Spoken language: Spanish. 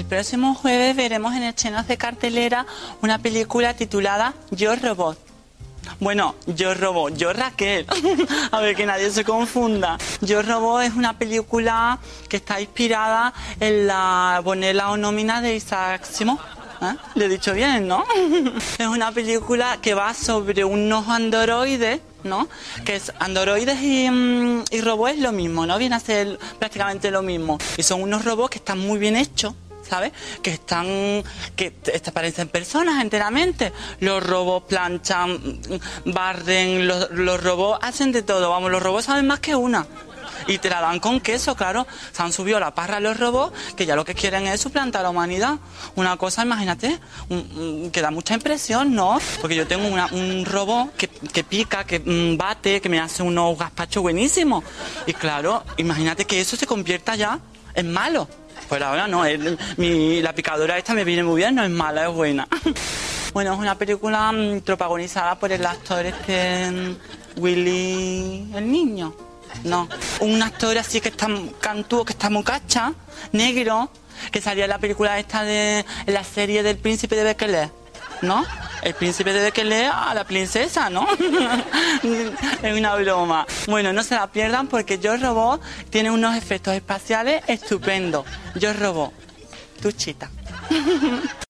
próximo jueves veremos en estrenos de cartelera una película titulada Yo Robot. Bueno, Yo Robot, yo Raquel. A ver, que nadie se confunda. Yo Robot es una película que está inspirada en la Bonella o nómina de Isaac Asimov. ¿Eh? Le he dicho bien, ¿no? Es una película que va sobre unos androides, ¿no? Que es androides y robots es lo mismo, ¿no? Viene a ser prácticamente lo mismo. Y son unos robots que están muy bien hechos, ¿sabes? Que parecen personas enteramente. Los robots planchan, barren, los robots hacen de todo. Vamos, los robots saben más que una. Y te la dan con queso, claro. Se han subido a la parra los robots, que ya lo que quieren es suplantar a la humanidad. Una cosa, imagínate, que da mucha impresión, ¿no? Porque yo tengo un robot que pica, que bate, que me hace unos gazpachos buenísimos. Y claro, imagínate que eso se convierta ya en malo. Pues ahora no, la picadora esta me viene muy bien, no es mala, es buena. Bueno, es una película protagonizada por el actor Willy el niño. No, un actor así que está cantúo, que está muy cacha, negro, que salía en la película esta en la serie del príncipe de Bequelé, ¿no? El príncipe de Bequelé a la princesa, ¿no? Es una broma. Bueno, no se la pierdan porque Yo Robot tiene unos efectos espaciales estupendos. Yo Robot, tu chita.